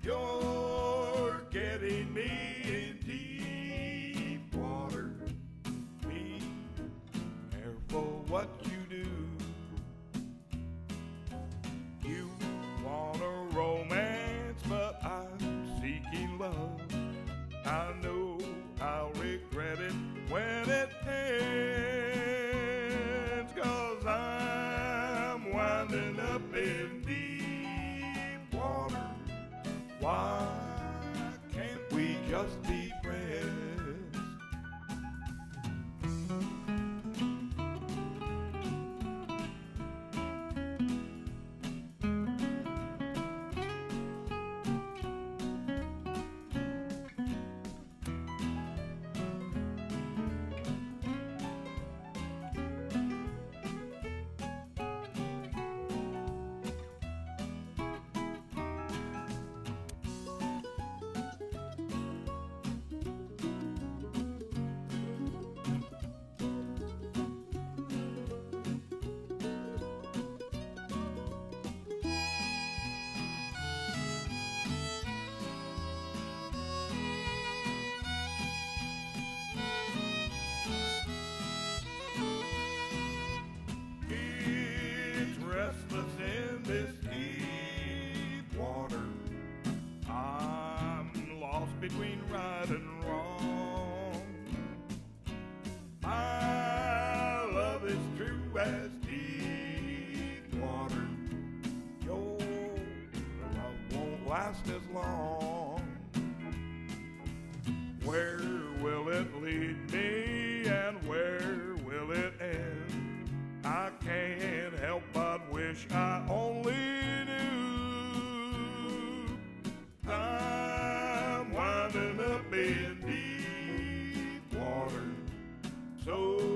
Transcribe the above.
You're getting me in deep water. Be careful what you do. You want a romance, but I'm seeking love. I know I'll regret it when it ends, 'cause I'm winding up in deep water. Why can't we just be friends? Restless in this deep water, I'm lost between right and wrong. My love is true as deep water. Your love won't last as long. Where will it lead me and where will it end? I can't help but wish I only knew. I'm winding up in deep water, so